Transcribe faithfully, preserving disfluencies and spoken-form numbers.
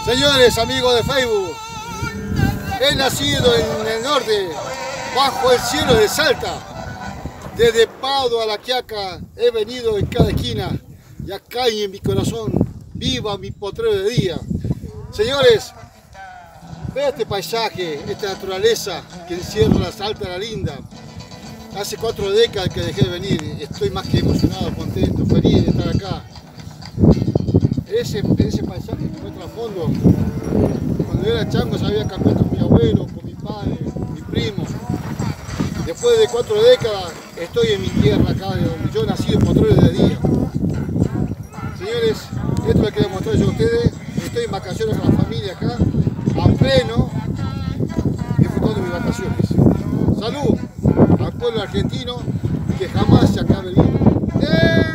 Señores, amigos de Facebook, he nacido en el norte, bajo el cielo de Salta. Desde Pado a La Quiaca he venido en cada esquina y acá en mi corazón viva mi potrero de día. Señores, vean este paisaje, esta naturaleza que encierra la Salta la Linda. Hace cuatro décadas que dejé de venir, estoy más que emocionado, contento, feliz de estar acá. Ese, ese paisaje que encuentro al fondo, cuando yo era chango sabía caminar con mi abuelo, con mi padre, mi primo. Después de cuatro décadas estoy en mi tierra acá, de donde yo nací, en Potrero de Día. Señores, esto lo quería mostrar yo a ustedes. Estoy en vacaciones con la familia acá, a pleno, disfrutando de mis vacaciones. Salud al pueblo argentino, que jamás se acabe el vino. ¡Eh!